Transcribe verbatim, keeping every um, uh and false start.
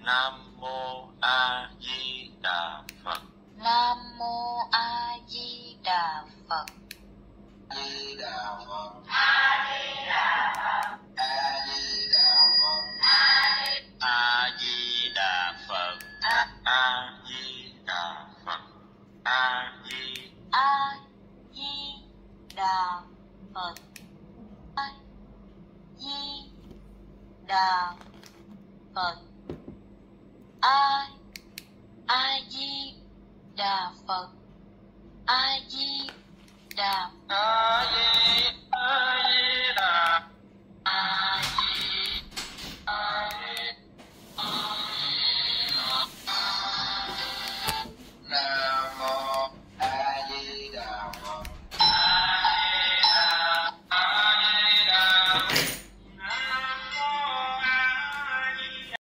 Nam Mô A Di Đà Phật. Nam Mô A Di Đà Phật. Di Đà Phật. A Di Đà Phật. A Di Đà Phật. A Di Đà Phật. A Di Đà Phật. A Di A Di Đà Phật. A Di Đà Phật. A A Di Đà Phật. A Di Đà A